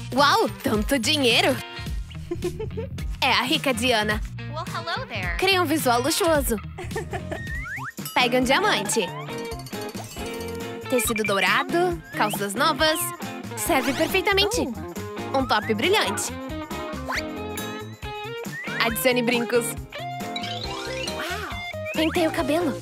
Uau, tanto dinheiro! É a rica Diana. Well, hello there. Cria um visual luxuoso. Pega um diamante. Tecido dourado, calças novas. Serve perfeitamente. Um top brilhante. Adicione brincos. Pentei o cabelo.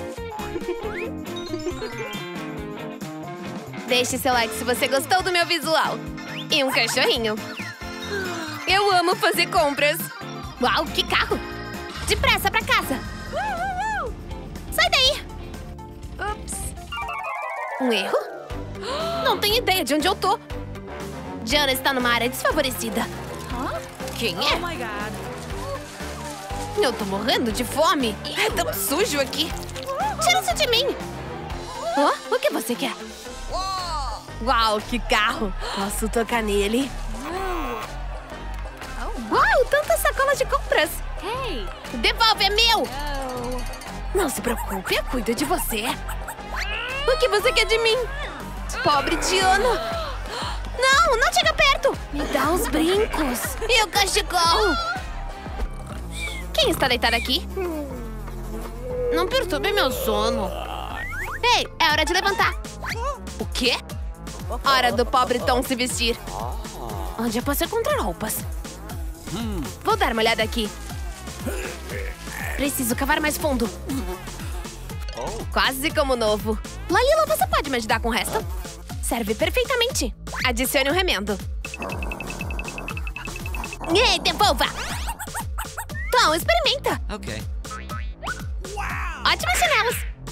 Deixe seu like se você gostou do meu visual. E um cachorrinho. Eu amo fazer compras. Uau, que carro! Depressa pra casa. Sai daí. Ups. Um erro? Não tenho ideia de onde eu tô. Diana está numa área desfavorecida. Quem é? Oh my God. Eu tô morrendo de fome. É tão sujo aqui. Tira isso de mim. Oh, o que você quer? Uau, que carro. Posso tocar nele? Uau, tantas sacolas de compras. Hey. Devolve, é meu. Não se preocupe, eu cuido de você. O que você quer de mim? Pobre Diana. Não chega perto. Me dá os brincos. E o cachecol. Quem está deitado aqui? Não perturbe meu sono. Ei, é hora de levantar. O quê? Hora do pobre Tom se vestir. Onde eu posso encontrar roupas? Vou dar uma olhada aqui. Preciso cavar mais fundo. Quase como novo. Lalila, você pode me ajudar com o resto? Serve perfeitamente. Adicione um remendo. Ei, devolva! Tom, experimenta. Ok. Ótimas chinelos.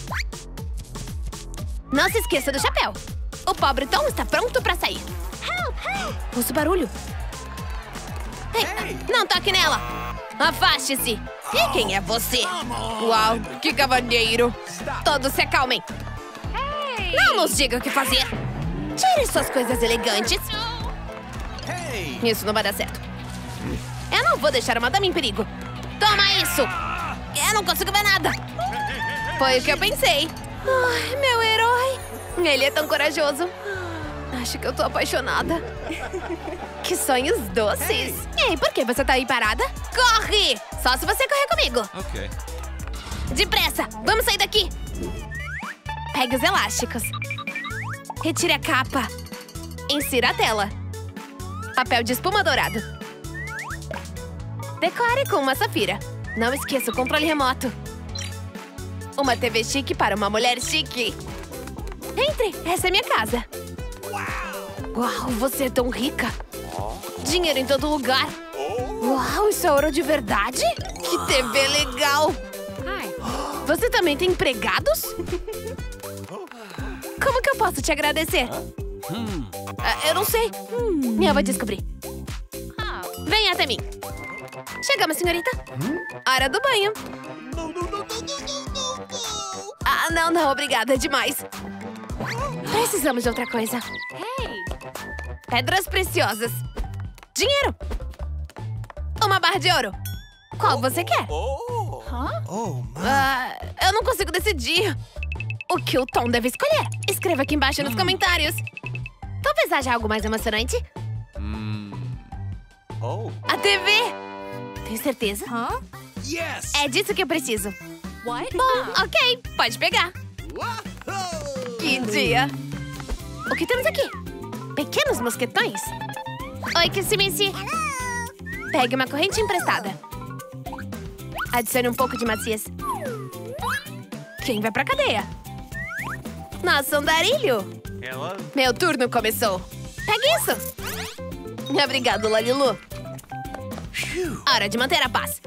Não se esqueça do chapéu. O pobre Tom está pronto pra sair. Ouço barulho. Ei, não toque nela. Afaste-se. E quem é você? Uau, que cavalheiro. Todos se acalmem. Não nos diga o que fazer. Tire suas coisas elegantes. Isso não vai dar certo. Eu não vou deixar uma dama em perigo. Toma isso. Eu não consigo ver nada. Foi o que eu pensei. Ai, meu herói. Ele é tão corajoso. Acho que eu tô apaixonada. Que sonhos doces. Ei, por que você tá aí parada? Corre! Só se você correr comigo. Ok. Depressa! Vamos sair daqui! Pegue os elásticos. Retire a capa. Insira a tela. Papel de espuma dourado. Decore com uma safira. Não esqueça o controle remoto. Uma TV chique para uma mulher chique. Entre, essa é minha casa. Uau, você é tão rica. Dinheiro em todo lugar. Uau, isso é ouro de verdade? Que TV legal. Você também tem empregados? Como que eu posso te agradecer? Eu não sei. Eu vou descobrir. Venha até mim. Chegamos, senhorita. Hora do banho. Ah, não, obrigada, é demais. Precisamos de outra coisa. Pedras preciosas. Dinheiro. Uma barra de ouro. Qual você quer? Eu não consigo decidir. O que o Tom deve escolher? Escreva aqui embaixo nos comentários. Talvez haja algo mais emocionante. A TV! Tem certeza? Yes! É disso que eu preciso. What? Bom, ok, pode pegar. Que dia! O que temos aqui? Pequenos mosquetões? Oi, Kissy-Missy. Pegue uma corrente emprestada. Adicione um pouco de maciez. Quem vai pra cadeia? Nosso andarilho. Meu turno começou. Pegue isso. Obrigado, Lalilu. Hora de manter a paz.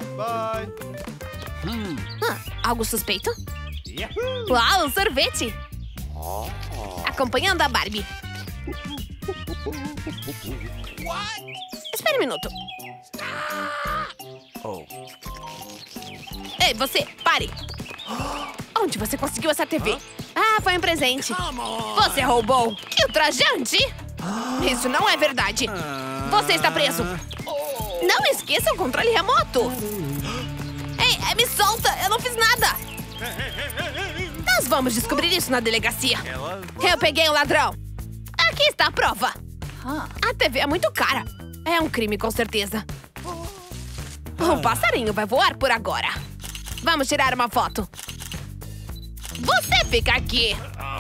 Algo suspeito? Uau, sorvete. Acompanhando a Barbie. Espere um minuto. Ei, você, pare. Onde você conseguiu essa TV? Ah, foi um presente. Você roubou. Que ultrajante. Isso não é verdade. Você está preso. Não esqueça o controle remoto. Ei, me solta. Eu não fiz nada. Nós vamos descobrir isso na delegacia. Eu peguei o ladrão. Aqui está a prova. A TV é muito cara. É um crime, com certeza. Um passarinho vai voar por agora. Vamos tirar uma foto. Você fica aqui.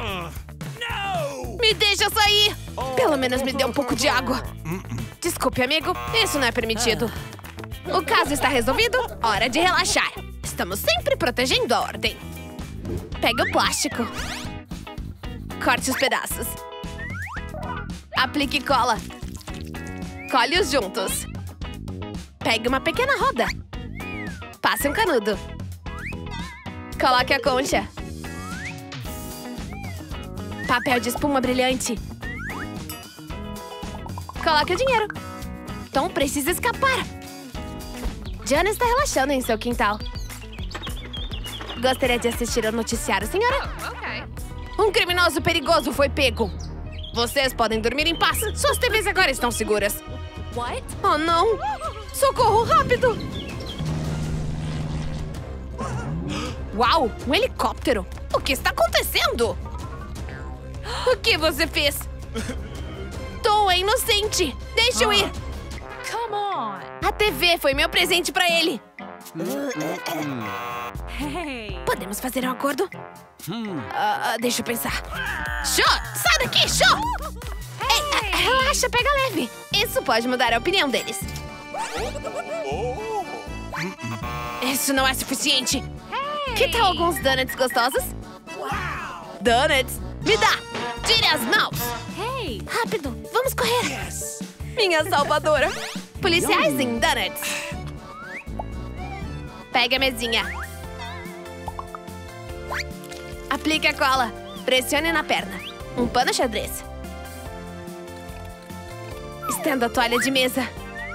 Me deixa sair. Pelo menos me dê um pouco de água. Desculpe, amigo. Isso não é permitido. O caso está resolvido. Hora de relaxar. Estamos sempre protegendo a ordem. Pegue o plástico. Corte os pedaços. Aplique cola. Cole-os juntos. Pegue uma pequena roda. Passe um canudo. Coloque a concha. Papel de espuma brilhante. Coloque o dinheiro. Tom precisa escapar. Diana está relaxando em seu quintal. Gostaria de assistir ao noticiário, senhora? Okay. Um criminoso perigoso foi pego. Vocês podem dormir em paz. Suas TVs agora estão seguras. What? Oh, não! Socorro, rápido! Uau, um helicóptero! O que está acontecendo? O que você fez? Tom é inocente! Deixa eu ir! Come on. A TV foi meu presente pra ele! Hey. Podemos fazer um acordo? Deixa eu pensar. Shô! Sai daqui, Shô! Ei, relaxa, pega leve. Isso pode mudar a opinião deles. Isso não é suficiente. Que tal alguns donuts gostosos? Donuts? Me dá! Tire as mãos! Hey. Rápido, vamos correr! Minha salvadora! Policiais em donuts! Pegue a mesinha. Aplique a cola. Pressione na perna. Um pano xadrez. Estenda a toalha de mesa.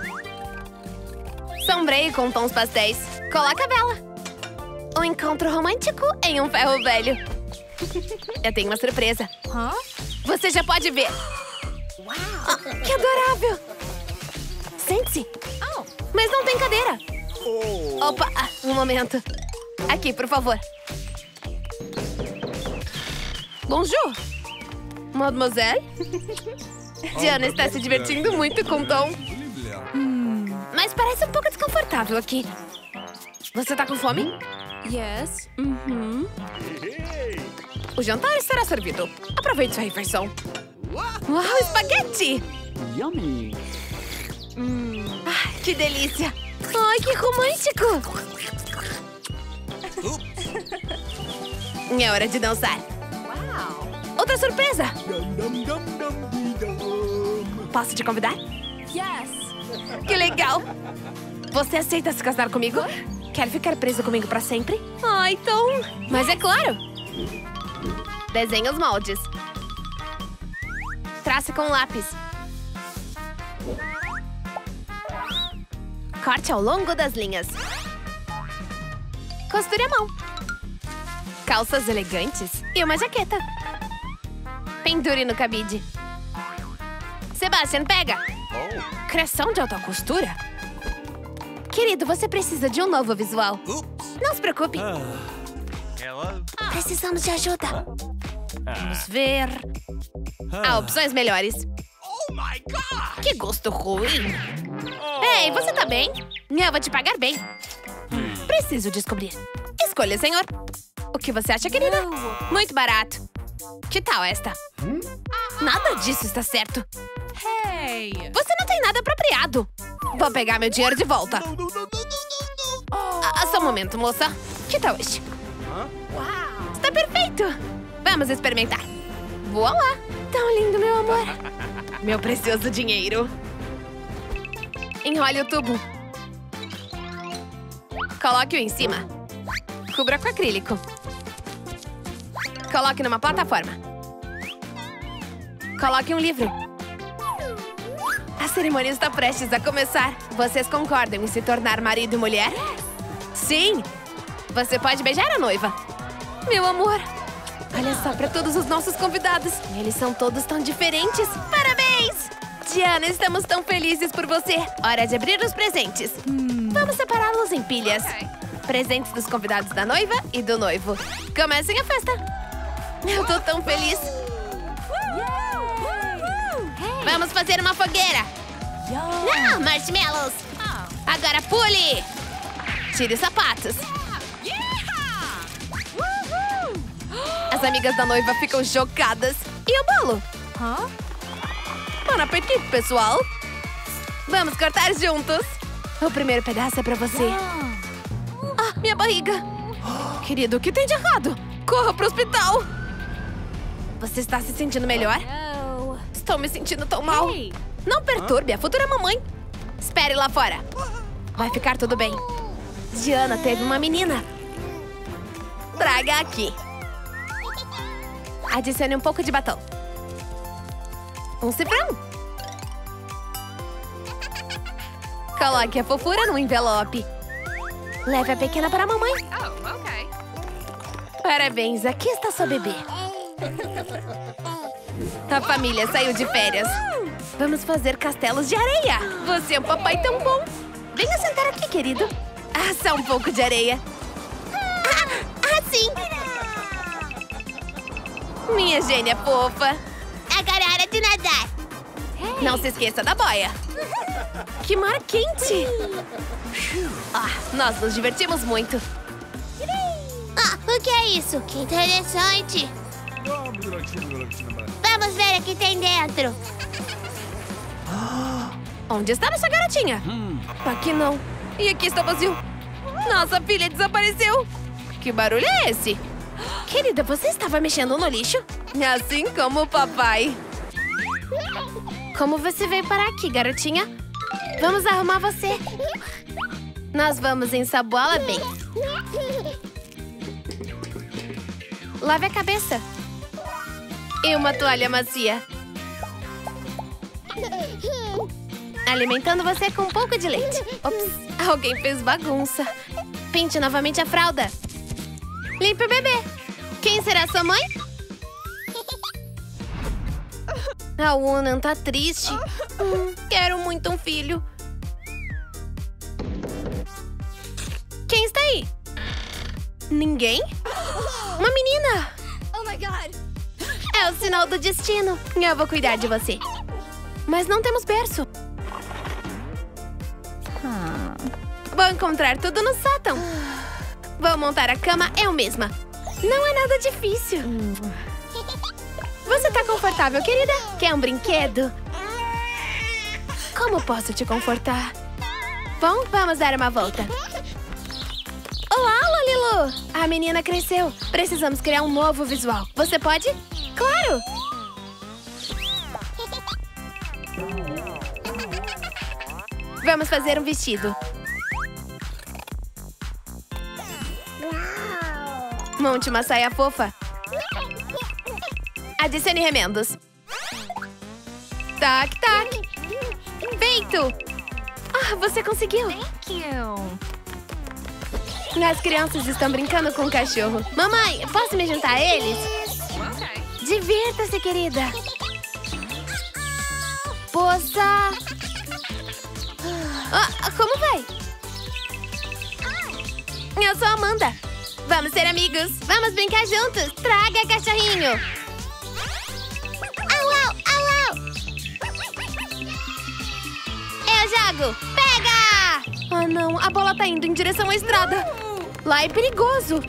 Sombreie com tons pastéis. Coloque a vela. Um encontro romântico em um ferro velho. Eu tenho uma surpresa. Você já pode ver. Oh, que adorável! Sente-se. Mas não tem cadeira. Opa, um momento. Aqui, por favor. Bonjour. Mademoiselle? Diana está se divertindo muito com Tom. Mas parece um pouco desconfortável aqui. Você tá com fome? Yes. O jantar estará servido. Aproveite sua refeição. Uau, espaguete! Yummy. Que delícia! Ai, que romântico! É hora de dançar. Outra surpresa! Posso te convidar? Yes. Que legal! Você aceita se casar comigo? Quer ficar preso comigo pra sempre? Ai, Tom! Mas é claro! Desenhe os moldes. Trace com lápis. Corte ao longo das linhas. Costure a mão. Calças elegantes e uma jaqueta. Pendure no cabide. Sebastian, pega! Criação de alta costura? Querido, você precisa de um novo visual. Não se preocupe. Precisamos de ajuda. Vamos ver. Há opções melhores. Que gosto ruim. Ei, você tá bem? Eu vou te pagar bem. Preciso descobrir. Escolha, senhor. O que você acha, querida? Muito barato. Que tal esta? Nada disso está certo. Hey. Você não tem nada apropriado. Vou pegar meu dinheiro de volta. Só um momento, moça. Que tal este? Está perfeito. Vamos experimentar. Voa lá. Tão lindo, meu amor. Meu precioso dinheiro. Enrole o tubo. Coloque-o em cima. Cubra com acrílico. Coloque numa plataforma. Coloque um livro. A cerimônia está prestes a começar. Vocês concordam em se tornar marido e mulher? Sim! Você pode beijar a noiva. Meu amor! Olha só para todos os nossos convidados. Eles são todos tão diferentes. Parabéns! Diana, estamos tão felizes por você. Hora de abrir os presentes. Vamos separá-los em pilhas. Presentes dos convidados da noiva e do noivo. Comecem a festa. Eu tô tão feliz. Vamos fazer uma fogueira. Não, marshmallows. Agora pule. Tire os sapatos. As amigas da noiva ficam chocadas. E o bolo? Bom apetite, pessoal. Vamos cortar juntos. O primeiro pedaço é pra você. Ah, minha barriga. Querido, o que tem de errado? Corra pro hospital. Você está se sentindo melhor? Estou me sentindo tão mal. Hey. Não perturbe a futura mamãe. Espere lá fora. Vai ficar tudo bem. Diana teve uma menina. Traga aqui. Adicione um pouco de batom. Um cifrão. Coloque a fofura no envelope. Leve a pequena para a mamãe. Oh, okay. Parabéns, aqui está sua bebê. A família saiu de férias. Vamos fazer castelos de areia. Você é um papai tão bom. Venha sentar aqui, querido. Ah, só um pouco de areia. Sim. Minha gênia fofa. Agora é hora de nadar. Não se esqueça da boia. Que mar quente. Ah, nós nos divertimos muito. Ah, o que é isso? Que interessante. Vamos ver o que tem dentro. Onde está nossa garotinha? Aqui não. E aqui está vazio. Nossa filha desapareceu. Que barulho é esse? Querida, você estava mexendo no lixo? Assim como o papai. Como você veio parar aqui, garotinha? Vamos arrumar você. Nós vamos ensaboá-la bem. Lave a cabeça. E uma toalha macia. Alimentando você com um pouco de leite. Ops, alguém fez bagunça. Pinte novamente a fralda. Limpe o bebê. Quem será sua mãe? A Unan tá triste. Quero muito um filho. Quem está aí? Ninguém? Uma menina! Oh my God. É o sinal do destino. Eu vou cuidar de você. Mas não temos berço. Vou encontrar tudo no sótão. Vou montar a cama eu mesma. Não é nada difícil. Você tá confortável, querida? Quer um brinquedo? Como posso te confortar? Bom, vamos dar uma volta. Olá, Lolilu! A menina cresceu. Precisamos criar um novo visual. Você pode? Claro! Vamos fazer um vestido. Monte uma saia fofa. Adicione remendos. Tac, tac. Feito! Ah, você conseguiu! Thank you. As crianças estão brincando com o cachorro. Mamãe, posso me juntar a eles? Okay. Divirta-se, querida. Poça! Ah, como vai? Eu sou a Amanda. Vamos ser amigos. Vamos brincar juntos. Traga, cachorrinho. Au, au, au, au. Eu jogo. Pega! Ah, não. A bola tá indo em direção à estrada. Lá é perigoso.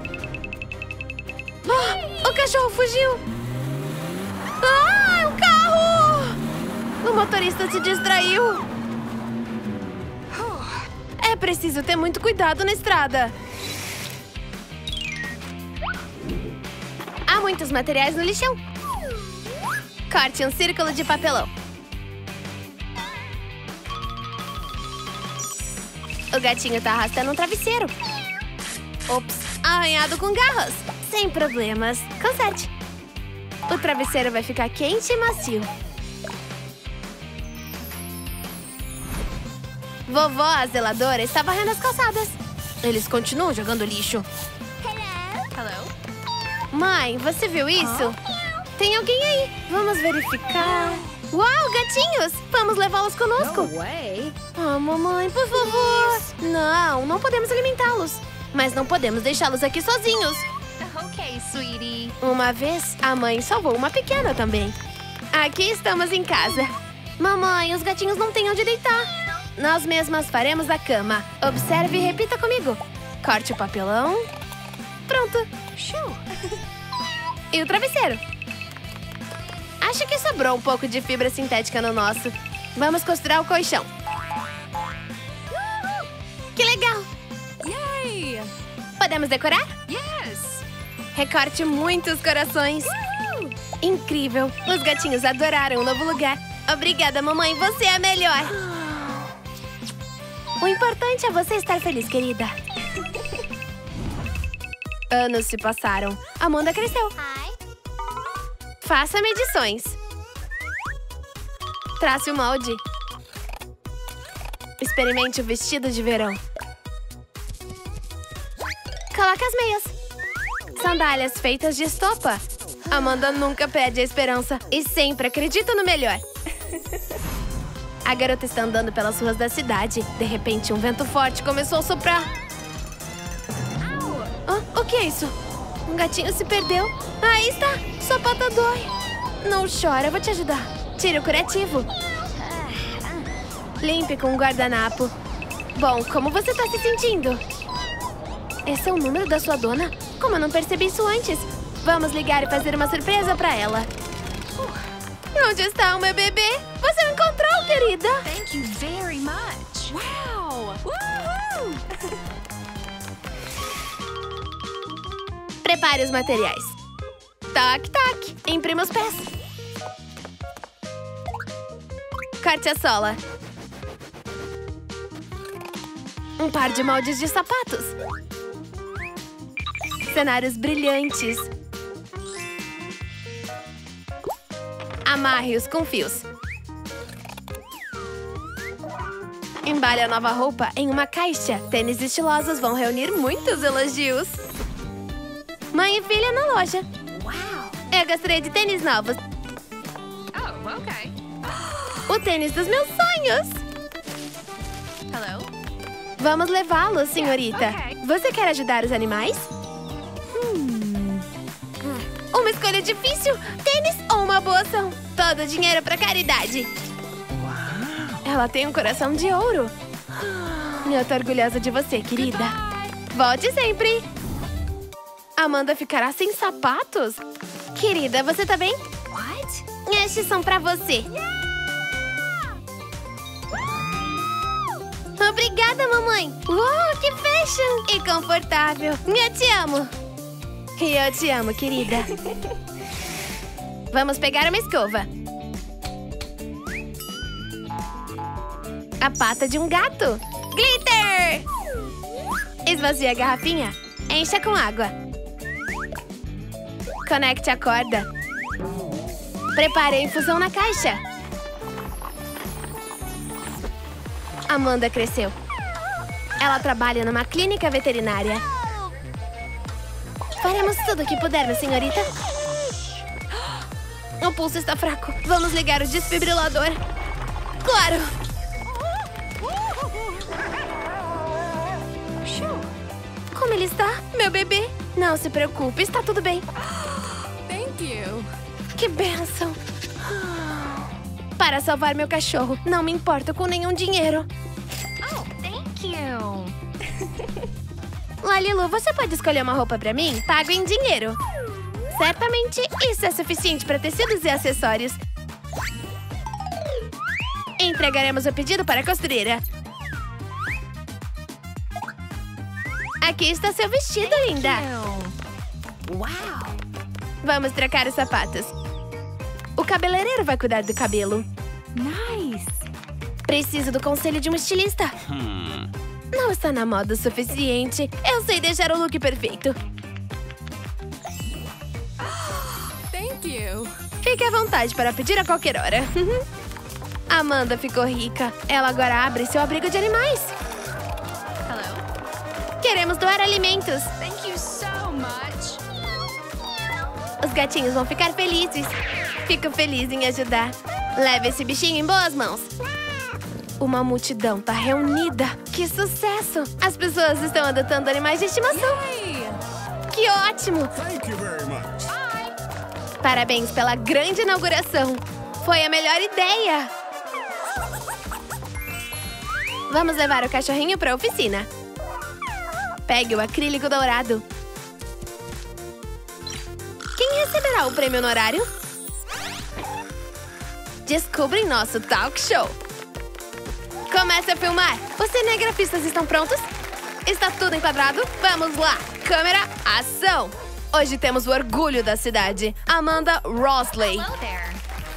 Ah, o cachorro fugiu. Ah, é um carro! O motorista se distraiu. É preciso ter muito cuidado na estrada. Há muitos materiais no lixão. Corte um círculo de papelão. O gatinho tá arrastando um travesseiro. Ops, arranhado com garras. Sem problemas. Conserte. O travesseiro vai ficar quente e macio. Vovó, a zeladora, está varrendo as calçadas. Eles continuam jogando lixo. Hello. Mãe, você viu isso? Tem alguém aí. Vamos verificar. Uau, gatinhos! Vamos levá-los conosco. No way. Ah, mamãe, por favor. Não podemos alimentá-los. Mas não podemos deixá-los aqui sozinhos. Okay, sweetie. Uma vez, a mãe salvou uma pequena também. Aqui estamos em casa. Mamãe, os gatinhos não têm onde deitar. Nós mesmas faremos a cama. Observe e repita comigo. Corte o papelão. Pronto. Show. E o travesseiro? Acho que sobrou um pouco de fibra sintética no nosso. Vamos costurar o colchão. Que legal! Yay! Podemos decorar? Yes! Recorte muitos corações. Incrível! Os gatinhos adoraram o novo lugar. Obrigada, mamãe. Você é a melhor. O importante é você estar feliz, querida. Anos se passaram. Amanda cresceu. Hi. Faça medições. Trace o molde. Experimente o vestido de verão. Coloque as meias. Sandálias feitas de estopa. Amanda nunca perde a esperança e sempre acredita no melhor. A garota está andando pelas ruas da cidade. De repente, um vento forte começou a soprar. O que é isso? Um gatinho se perdeu. Aí está! Sua pata dói. Não chora, eu vou te ajudar. Tire o curativo. Limpe com um guardanapo. Bom, como você está se sentindo? Esse é o número da sua dona? Como eu não percebi isso antes? Vamos ligar e fazer uma surpresa para ela. Onde está o meu bebê? Você o encontrou, querida? Thank you very much. Wow! Woohoo! Prepare os materiais. Toque, toque. Imprima os pés. Corte a sola. Um par de moldes de sapatos. Cenários brilhantes. Amarre-os com fios. Embale a nova roupa em uma caixa. Tênis estilosos vão reunir muitos elogios. Mãe e filha na loja. Wow! Eu gostaria de tênis novos. Oh, okay. O tênis dos meus sonhos. Hello? Vamos levá-lo, senhorita. ok. Você quer ajudar os animais? Uma escolha difícil. Tênis ou uma boa ação? Todo o dinheiro para caridade. Ela tem um coração de ouro. Eu tô orgulhosa de você, querida. Volte sempre. Amanda ficará sem sapatos? Querida, você tá bem? What? Estes são pra você. Obrigada, mamãe. Uau, que fashion! E confortável. Eu te amo. E eu te amo, querida. Vamos pegar uma escova. A pata de um gato. Glitter! Esvazie a garrafinha. Encha com água. Conecte a corda. Prepare a infusão na caixa. Amanda cresceu. Ela trabalha numa clínica veterinária. Faremos tudo o que pudermos, senhorita. O pulso está fraco. Vamos ligar o desfibrilador. Claro! Como ele está? Meu bebê? Não se preocupe, está tudo bem. Thank you. Que bênção! Para salvar meu cachorro, não me importo com nenhum dinheiro. Oh, thank you. Lalilu, você pode escolher uma roupa pra mim? Pago em dinheiro. Certamente isso é suficiente para tecidos e acessórios. Entregaremos o pedido para a costureira. Aqui está seu vestido, linda. Wow. Vamos trocar os sapatos. O cabeleireiro vai cuidar do cabelo. Nice. Preciso do conselho de um estilista. Não está na moda o suficiente. Eu sei deixar o look perfeito. Thank you. Fique à vontade para pedir a qualquer hora. Amanda ficou rica. Ela agora abre seu abrigo de animais. Hello? Queremos doar alimentos. Thank you so much. Os gatinhos vão ficar felizes. Fico feliz em ajudar. Leve esse bichinho em boas mãos. Uma multidão tá reunida. Que sucesso! As pessoas estão adotando animais de estimação. Yay. Que ótimo! Thank you very much. Parabéns pela grande inauguração. Foi a melhor ideia! Vamos levar o cachorrinho para a oficina. Pegue o acrílico dourado. Quem receberá o prêmio honorário? Descubra em nosso talk show. Comece a filmar. Os cinegrafistas estão prontos? Está tudo enquadrado? Vamos lá! Câmera, ação! Hoje temos o orgulho da cidade, Amanda Rosley. Hello there.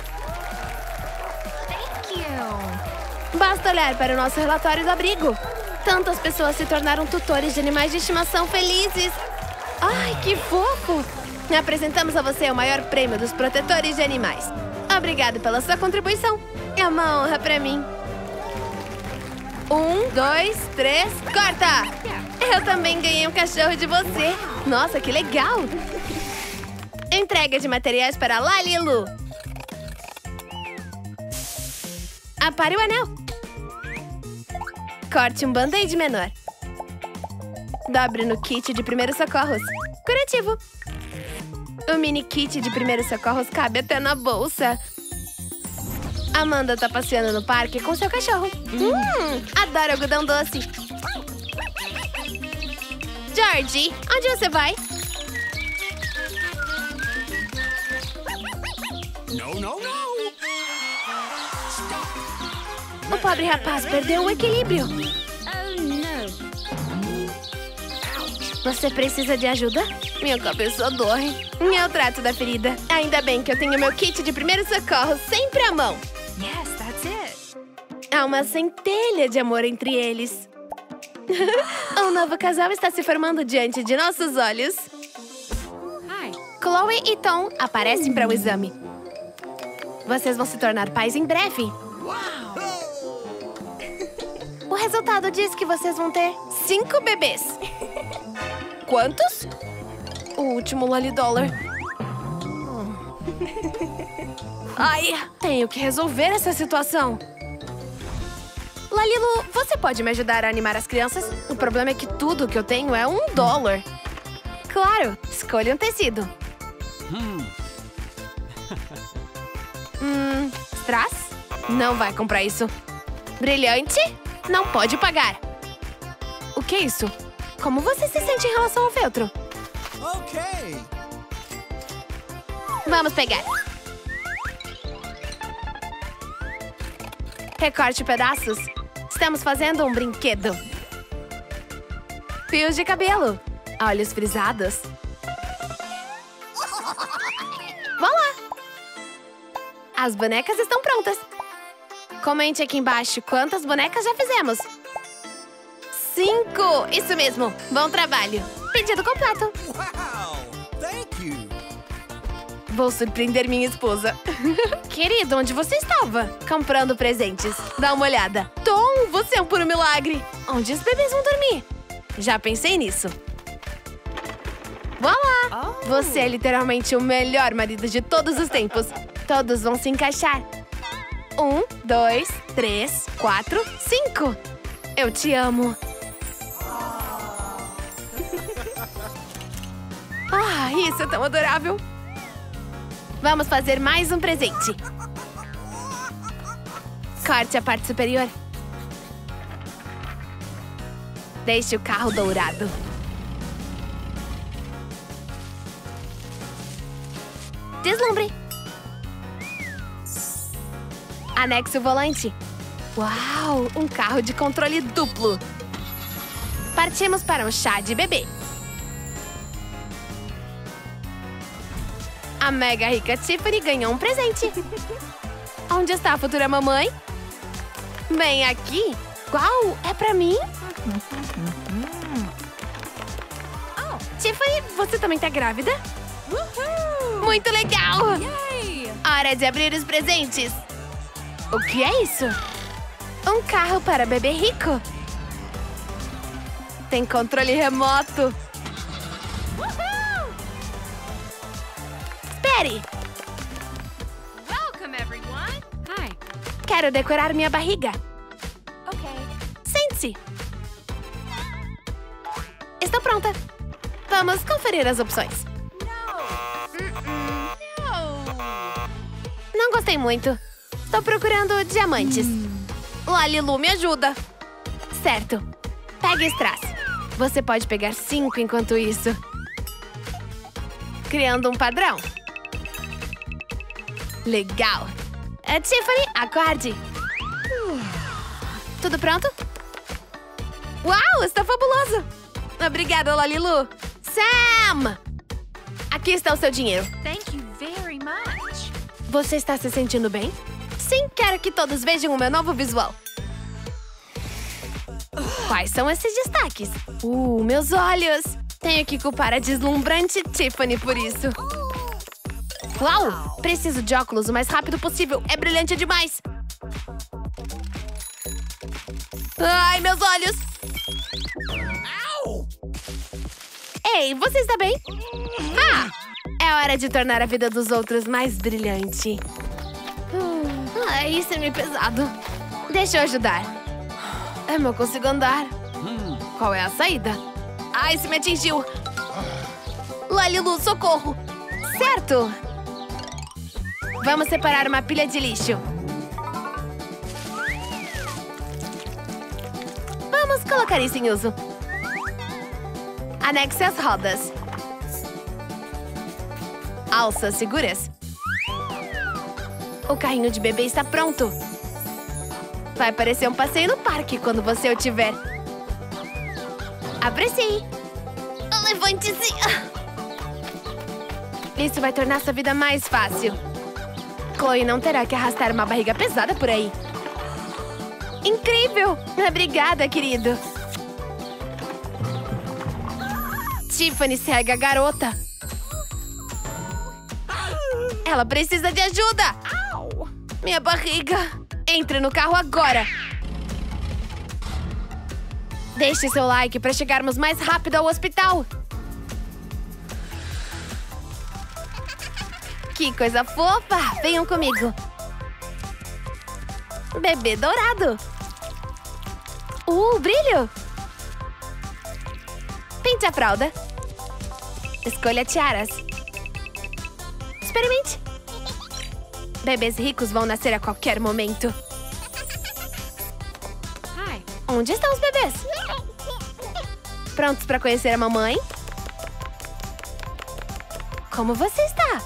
Thank you. Basta olhar para o nosso relatório do abrigo. Tantas pessoas se tornaram tutores de animais de estimação felizes. Ai, que fofo! Apresentamos a você o maior prêmio dos protetores de animais. Obrigado pela sua contribuição. É uma honra para mim. 1, 2, 3, corta! Eu também ganhei um cachorro de você. Nossa, que legal! Entrega de materiais para Lalilu. Apare o anel. Corte um band-aid menor. Dobre no kit de primeiros socorros. Curativo. O mini kit de primeiros socorros cabe até na bolsa. Amanda tá passeando no parque com seu cachorro. Adoro algodão doce. Georgie, onde você vai? O pobre rapaz perdeu o equilíbrio. Oh, no. Você precisa de ajuda? Minha cabeça dói. Eu trato da ferida. Ainda bem que eu tenho meu kit de primeiros socorros sempre à mão. Yes, that's it. Há uma centelha de amor entre eles. Um novo casal está se formando diante de nossos olhos. Hi. Chloe e Tom aparecem para o exame. Vocês vão se tornar pais em breve. O resultado diz que vocês vão ter 5 bebês. Quantos? O último Lolidollar. Ai, tenho que resolver essa situação. Lalilu, você pode me ajudar a animar as crianças? O problema é que tudo que eu tenho é $1. Claro, escolha um tecido. Strass? Não vai comprar isso. Brilhante? Não pode pagar. O que é isso? Como você se sente em relação ao feltro? Ok. Vamos pegar. Recorte pedaços. Estamos fazendo um brinquedo. Fios de cabelo. Olhos frisados. Vá lá. As bonecas estão prontas. Comente aqui embaixo quantas bonecas já fizemos. 5! Isso mesmo. Bom trabalho. Pedido completo. Wow. Thank you. Vou surpreender minha esposa. Querido, onde você estava? Comprando presentes. Dá uma olhada. Tom, você é um puro milagre. Onde os bebês vão dormir? Já pensei nisso. Voilá! Você é literalmente o melhor marido de todos os tempos. Todos vão se encaixar. 1, 2, 3, 4, 5. Eu te amo. Ah, isso é tão adorável. Vamos fazer mais um presente. Corte a parte superior. Deixe o carro dourado. Deslumbre. Anexe o volante. Uau, um carro de controle duplo. Partimos para um chá de bebê. A mega rica Tiffany ganhou um presente. Onde está a futura mamãe? Vem aqui. Uau, é pra mim? Tiffany, você também tá grávida? Muito legal! Yay! Hora de abrir os presentes. O que é isso? Um carro para bebê rico. Tem controle remoto. Espere! Welcome, everyone. Hi. Quero decorar minha barriga. Okay. Sente-se. Estou pronta. Vamos conferir as opções. No. Não gostei muito. Estou procurando diamantes. Lalilu, me ajuda. Certo. Pegue strass. Você pode pegar 5 enquanto isso. Criando um padrão. Legal. Tiffany, acorde. Tudo pronto? Uau, está fabuloso. Obrigada, Lalilu. Sam! Aqui está o seu dinheiro. Thank you very much. Você está se sentindo bem? Sim, quero que todos vejam o meu novo visual. Quais são esses destaques? Meus olhos! Tenho que culpar a deslumbrante Tiffany por isso. Uau! Preciso de óculos o mais rápido possível. É brilhante demais. Ai, meus olhos! Ei, você está bem? É hora de tornar a vida dos outros mais brilhante. Isso é meio pesado. Deixa eu ajudar. Eu não consigo andar. Qual é a saída? Isso me atingiu. Lalilu, socorro. Certo. Vamos separar uma pilha de lixo. Vamos colocar isso em uso. Anexe as rodas. Alças seguras. O carrinho de bebê está pronto. Vai parecer um passeio no parque quando você o tiver. Aprecie. Levante-se. Isso vai tornar sua vida mais fácil. Chloe não terá que arrastar uma barriga pesada por aí. Incrível! Obrigada, querido. Tiffany segue a garota. Ela precisa de ajuda! Minha barriga! Entre no carro agora! Deixe seu like para chegarmos mais rápido ao hospital! Que coisa fofa! Venham comigo! Bebê dourado! Brilho! Pinte a fralda. Escolha tiaras. Experimente! Bebês ricos vão nascer a qualquer momento. Onde estão os bebês? Prontos para conhecer a mamãe? Como você está?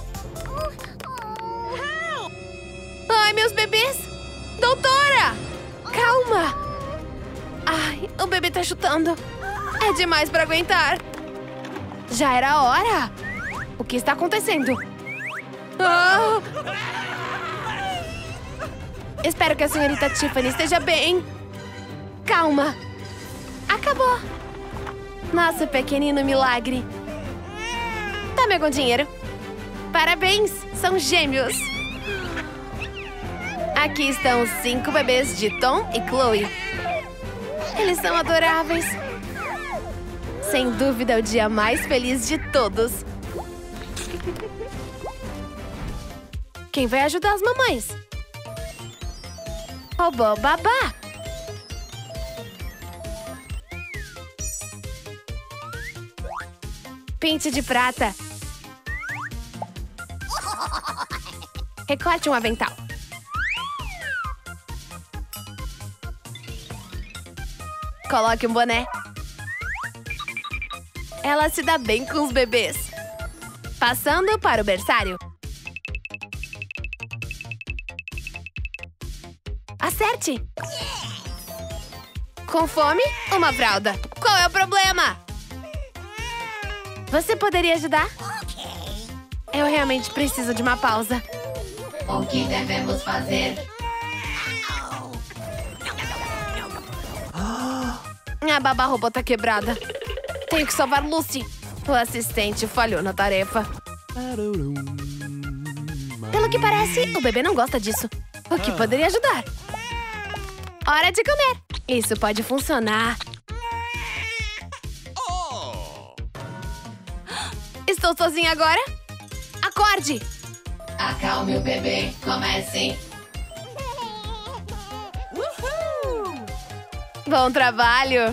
Ai, meus bebês! Doutora! Calma! Ai, o bebê tá chutando. É demais para aguentar. Já era a hora. O que está acontecendo? Espero que a senhorita Tiffany esteja bem. Calma. Acabou. Nosso pequenino milagre. Tome algum dinheiro. Parabéns, são gêmeos. Aqui estão os 5 bebês de Tom e Chloe. Eles são adoráveis. Sem dúvida, é o dia mais feliz de todos. Quem vai ajudar as mamães? Robô babá. Pente de prata. Recorte um avental. Coloque um boné. Ela se dá bem com os bebês. Passando para o berçário. Acerte! Com fome? Uma fralda. Qual é o problema? Você poderia ajudar? Eu realmente preciso de uma pausa. O que devemos fazer? A babá robô tá quebrada. Tenho que salvar Lucy. O assistente falhou na tarefa. Pelo que parece, o bebê não gosta disso. O que poderia ajudar? Hora de comer. Isso pode funcionar. Estou sozinha agora? Acorde! Acalme o bebê. Comece. Bom trabalho!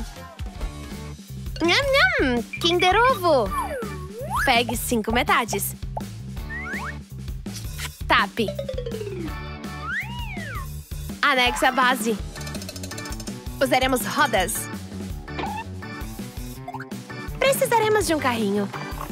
Nham, nham! Kinder Ovo! Pegue 5 metades. Tape. Anexe a base. Usaremos rodas. Precisaremos de um carrinho.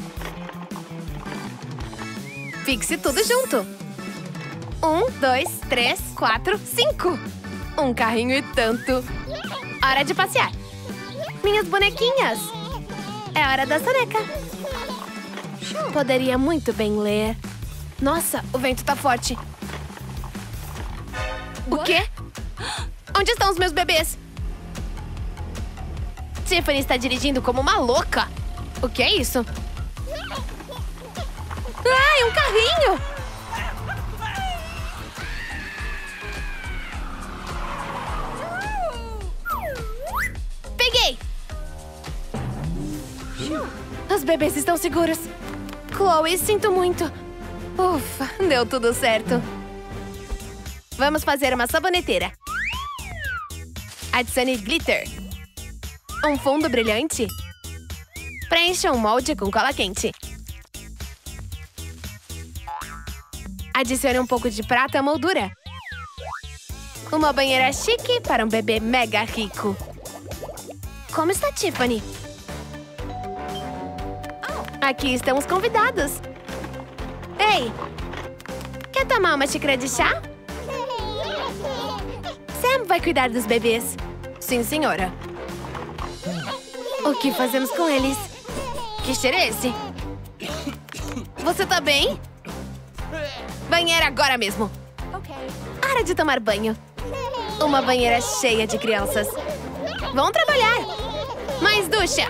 Fixe tudo junto. 1, 2, 3, 4, 5. Um carrinho e tanto. Hora de passear. Minhas bonequinhas. É hora da soneca. Poderia muito bem ler. Nossa, o vento tá forte. O quê? Onde estão os meus bebês? Tiffany está dirigindo como uma louca. O que é isso? Ai, um carrinho! Peguei! Os bebês estão seguros. Chloe, sinto muito. Ufa, deu tudo certo. Vamos fazer uma saboneteira. Adicione glitter. Um fundo brilhante. Preencha um molde com cola quente. Adicione um pouco de prata à moldura. Uma banheira chique para um bebê mega rico. Como está Tiffany? Aqui estão os convidados. Ei! Quer tomar uma xícara de chá? Sam vai cuidar dos bebês. Sim, senhora. O que fazemos com eles? Que cheiro é esse? Você tá bem? Banheira agora mesmo. Hora de tomar banho. Uma banheira cheia de crianças. Vão trabalhar. Mais ducha.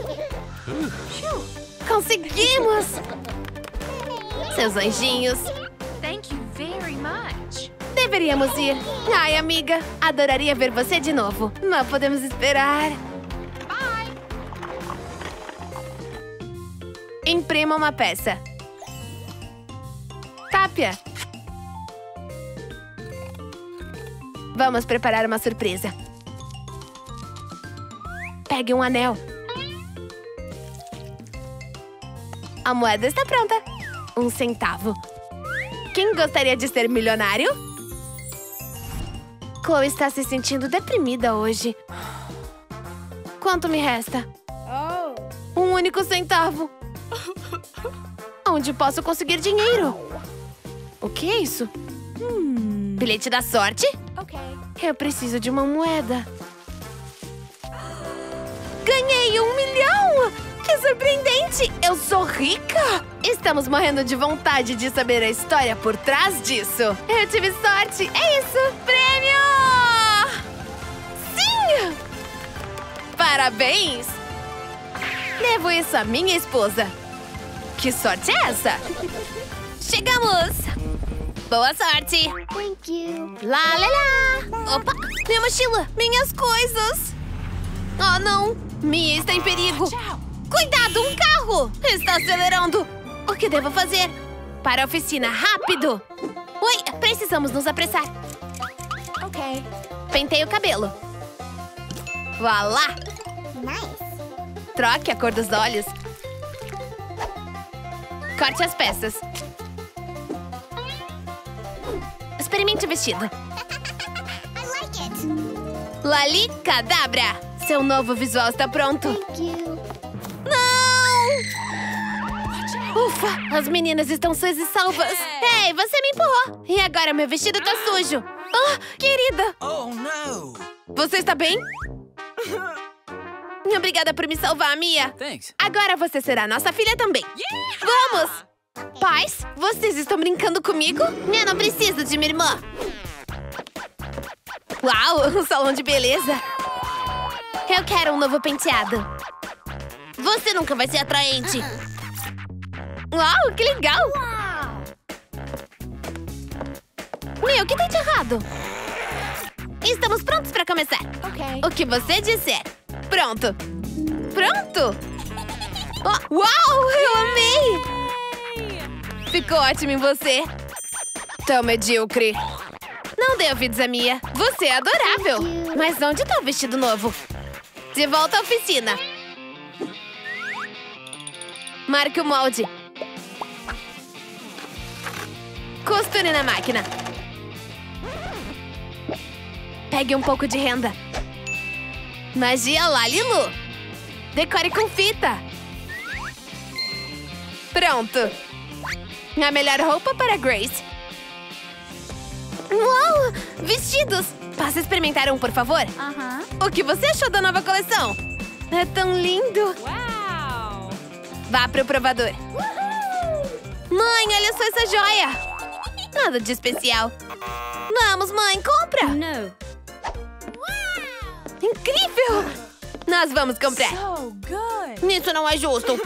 Conseguimos! Seus anjinhos. Thank you very much. Deveríamos ir. Ai, amiga, adoraria ver você de novo. Não podemos esperar. Bye. Imprima uma peça. Tápia. Vamos preparar uma surpresa. Pegue um anel. A moeda está pronta. 1 centavo. Quem gostaria de ser milionário? Chloe está se sentindo deprimida hoje. Quanto me resta? 1 único centavo. Onde posso conseguir dinheiro? O que é isso? Bilhete da sorte? Eu preciso de uma moeda. Ganhei 1 milhão! Que surpreendente! Eu sou rica! Estamos morrendo de vontade de saber a história por trás disso. Eu tive sorte! É isso! Prêmio! Sim! Parabéns! Levo isso à minha esposa. Que sorte é essa? Chegamos! Boa sorte! Thank you. Lá, lá, lá! Opa! Minha mochila! Minhas coisas! Oh, não! Mia está em perigo! Cuidado, um carro! Está acelerando! O que devo fazer? Para a oficina, rápido! Oi, precisamos nos apressar. Pentei o cabelo. Voilá! Nice. Troque a cor dos olhos. Corte as peças. Experimente o vestido. I like it. Lali Cadabra! Seu novo visual está pronto. Thank you. Não! Ufa! As meninas estão sãs e salvas. Ei, você me empurrou. E agora meu vestido tá sujo. Ah, querida! Oh, no. Você está bem? Obrigada por me salvar, Mia. Thanks. Agora você será nossa filha também. Vamos! Pais, vocês estão brincando comigo? Eu não preciso de minha irmã. Uau, um salão de beleza. Eu quero um novo penteado. Você nunca vai ser atraente. Uau, que legal. Meu, o que tem de errado? Estamos prontos para começar. O que você disser. Pronto. Pronto? Oh, uau, eu amei. Ficou ótimo em você. Tão medíocre. Não dê ouvidos a Mia. Você é adorável. Mas onde tá o vestido novo? De volta à oficina. Marque o molde. Pegue um pouco de renda. Magia Lalilu. Decore com fita. Pronto. A melhor roupa para Grace. Uau! Vestidos! Posso experimentar um, por favor? O que você achou da nova coleção? É tão lindo! Wow. Vá pro provador. Mãe, olha só essa joia! Nada de especial. Vamos, mãe, compra! No. Incrível! Nós vamos comprar. So good. Isso não é justo.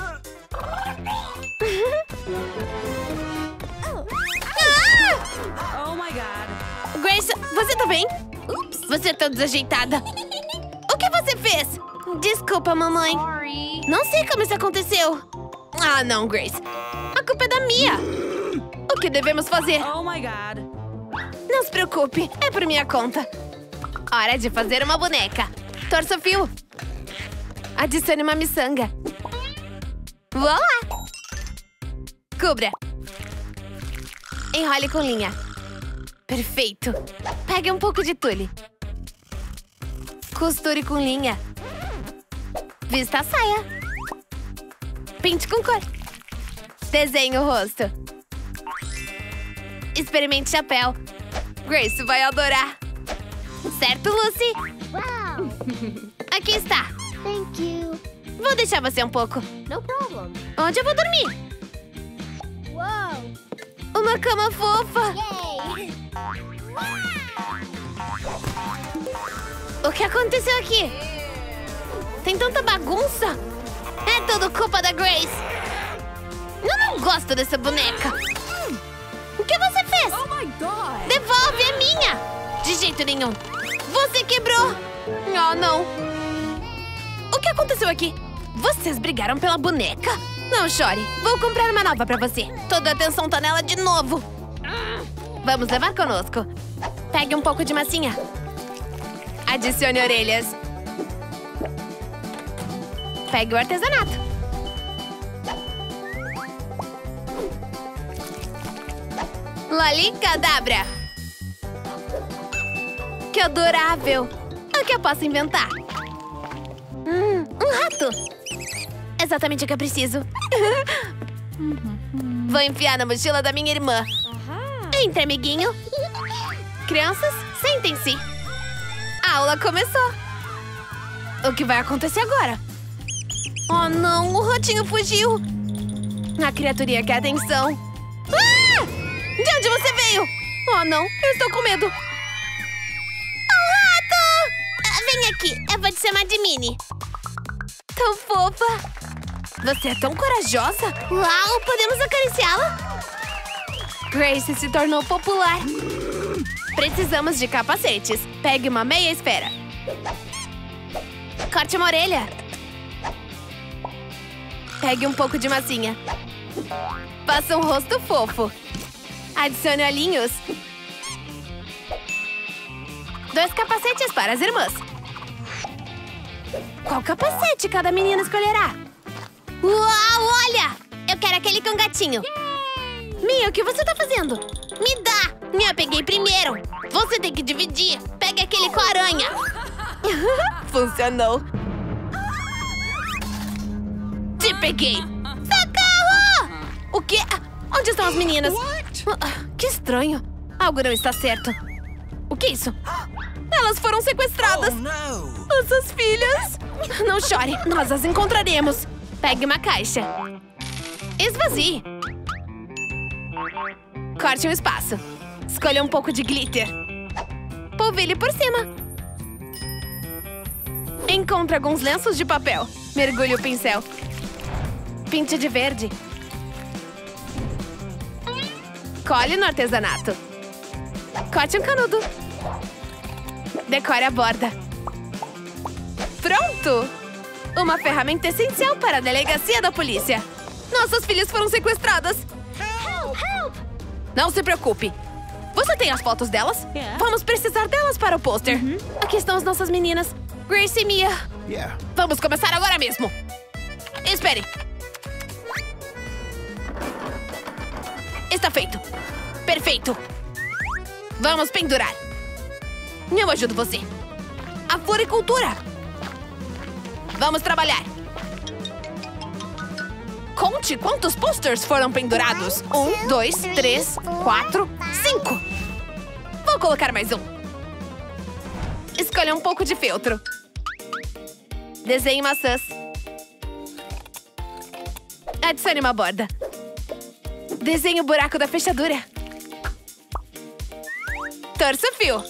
Ah! Oh my God. Grace, você tá bem? Você tá desajeitada. O que você fez? Desculpa, mamãe. Sorry. Não sei como isso aconteceu. Ah, não, Grace. A culpa é da Mia. O que devemos fazer? Oh my God. Não se preocupe, é por minha conta. Hora de fazer uma boneca. Torça o fio. Adicione uma miçanga. Voilá! Cubra. Enrole com linha. Perfeito. Pegue um pouco de tule. Costure com linha. Vista a saia. Pinte com cor. Desenhe o rosto. Experimente chapéu. Grace vai adorar. Certo, Lucy? Wow. Aqui está. Thank you. Vou deixar você um pouco. No problem. Onde eu vou dormir? Whoa. Uma cama fofa. Yay. O que aconteceu aqui? Tem tanta bagunça. É tudo culpa da Grace. Eu não gosto dessa boneca. O que você fez? Oh my God. Devolve, é minha. De jeito nenhum. Você quebrou. Oh, não. O que aconteceu aqui? Vocês brigaram pela boneca? Não chore. Vou comprar uma nova pra você. Toda a atenção tá nela de novo. Vamos levar conosco. Pegue um pouco de massinha. Adicione orelhas. Pegue o artesanato. Lalicadabra. Que adorável. O que eu posso inventar? Um rato. Exatamente o que eu preciso. Vou enfiar na mochila da minha irmã. Entre, amiguinho. Crianças, sentem-se. A aula começou. O que vai acontecer agora? Oh, não. O ratinho fugiu. A criaturinha quer atenção. Ah! De onde você veio? Oh, não. Eu estou com medo. Oh, rato! Vem aqui. Eu vou te chamar de Minnie. Tão fofa. Você é tão corajosa. Uau, podemos acariciá-la? Grace se tornou popular. Precisamos de capacetes. Pegue uma meia esfera. Corte uma orelha. Pegue um pouco de massinha. Faça um rosto fofo. Adicione olhinhos. 2 capacetes para as irmãs. Qual capacete cada menina escolherá? Uau, olha! Eu quero aquele com gatinho. Mia, o que você tá fazendo? Me dá! Eu peguei primeiro. Você tem que dividir. Pegue aquele com a aranha. Funcionou. Te peguei. Socorro! O quê? Onde estão as meninas? Que estranho. Algo não está certo. O que é isso? Elas foram sequestradas. Oh, no. Nossas filhas. Não chore, nós as encontraremos. Pegue uma caixa. Esvazie. Corte um espaço. Escolha um pouco de glitter. Polvilhe por cima. Encontre alguns lenços de papel. Mergulhe o pincel. Pinte de verde. Cole no artesanato. Corte um canudo. Decore a borda. Pronto! Uma ferramenta essencial para a delegacia da polícia. Nossas filhas foram sequestradas. Help! Help! Não se preocupe. Você tem as fotos delas? Yeah. Vamos precisar delas para o pôster. Aqui estão as nossas meninas. Grace e Mia. Yeah. Vamos começar agora mesmo. Espere. Está feito. Perfeito. Vamos pendurar. Eu ajudo você. A floricultura. Vamos trabalhar. Conte quantos posters foram pendurados. 1, 2, 3, 4, 5. Vou colocar mais um. Escolha um pouco de feltro. Desenhe maçãs. Adicione uma borda. Desenhe o buraco da fechadura. Torça o fio.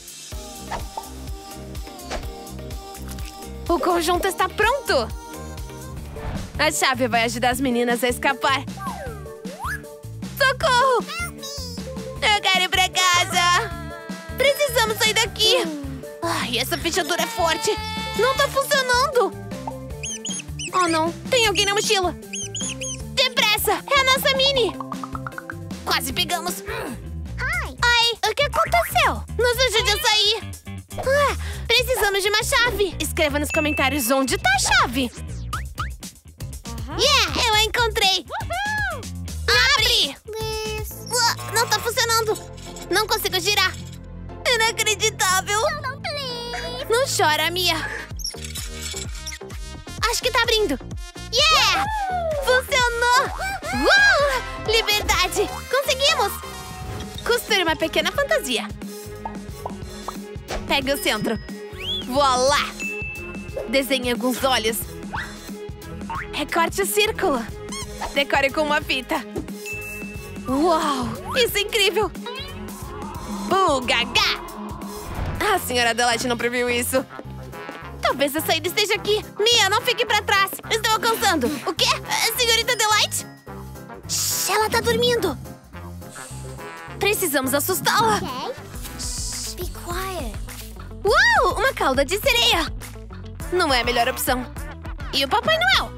O conjunto está pronto. A chave vai ajudar as meninas a escapar. Socorro! Eu quero ir pra casa. Precisamos sair daqui. Ai, essa fechadura é forte. Não tá funcionando. Oh, não. Tem alguém na mochila. Depressa! É a nossa Minnie. Quase pegamos. Ai, o que aconteceu? Nos ajude a sair. Precisamos de uma chave. Escreva nos comentários onde tá a chave. Yeah, eu a encontrei. Abre! Não tá funcionando. Não consigo girar. Inacreditável. Não chora, Mia. Acho que tá abrindo. Yeah! Funcionou! Liberdade! Conseguimos! Costure uma pequena fantasia. Pegue o centro. Voilá! Desenhe alguns olhos. Recorte o círculo. Decore com uma fita. Uau! Isso é incrível! Bugagá! A senhora Adelaide não previu isso. Talvez a saída esteja aqui. Mia, não fique pra trás. Estou alcançando. O quê? Senhorita Adelaide? Shhh, ela tá dormindo. Precisamos assustá-la. Be quiet. Uau! Uma cauda de sereia. Não é a melhor opção. E o Papai Noel?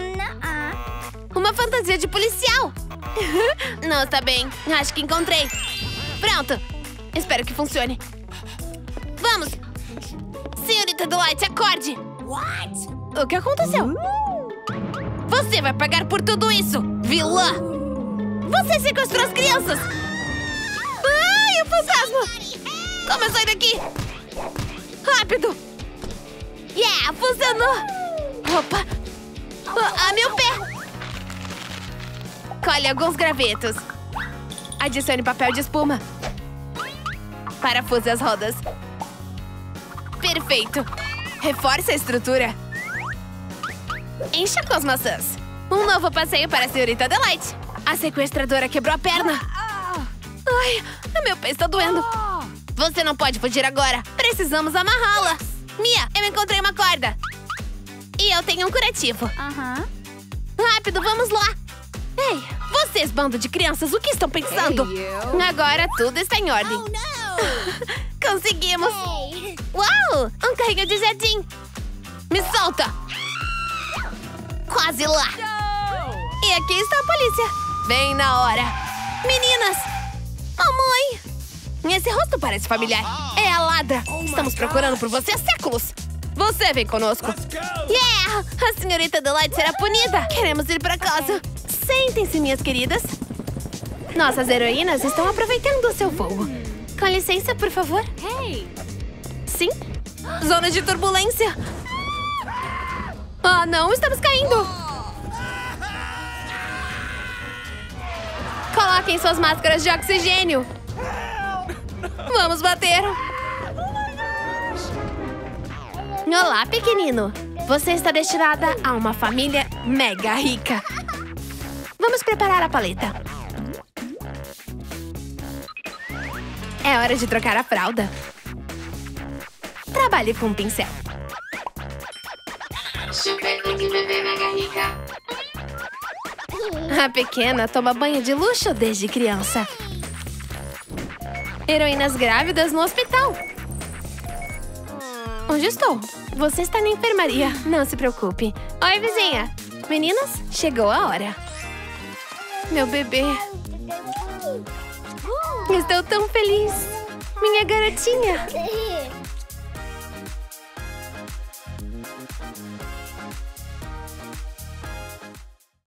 Uma fantasia de policial. Não, tá bem. Acho que encontrei. Pronto. Espero que funcione. Vamos. Senhorita Adelaide, acorde. What? O que aconteceu? Você vai pagar por tudo isso, vilã. Você sequestrou as crianças. Ai, o fantasma. Como eu saio daqui? Rápido. Yeah, funcionou. Opa. Meu pé. Colhe alguns gravetos. Adicione papel de espuma. Parafuse as rodas. Perfeito. Reforce a estrutura. Encha com as maçãs. Um novo passeio para a senhorita Adelaide. A sequestradora quebrou a perna. Ai, meu pé está doendo. Você não pode fugir agora. Precisamos amarrá-la. Mia, eu encontrei uma corda. E eu tenho um curativo. Rápido, vamos lá. Ei, vocês, bando de crianças, o que estão pensando? Agora tudo está em ordem. Conseguimos. Uau, um carrinho de jardim. Me solta. Quase lá. E aqui está a polícia. Bem na hora. Meninas. Mamãe. Esse rosto parece familiar. É a ladra. Estamos procurando por você há séculos. Você vem conosco. Yeah! A senhorita Adelaide será punida. Queremos ir para casa. Sentem-se, minhas queridas. Nossas heroínas estão aproveitando o seu voo. Com licença, por favor. Sim? Zona de turbulência. Ah, não, estamos caindo. Coloquem suas máscaras de oxigênio. Vamos bater. Olá, pequenino. Você está destinada a uma família mega rica. Vamos preparar a paleta. É hora de trocar a fralda. Trabalhe com um pincel. Chupeta de bebê mega rica. A pequena toma banho de luxo desde criança. Heroínas grávidas no hospital. Onde estou? Você está na enfermaria. Não se preocupe. Oi, vizinha. Meninas, chegou a hora. Meu bebê. Estou tão feliz. Minha garotinha.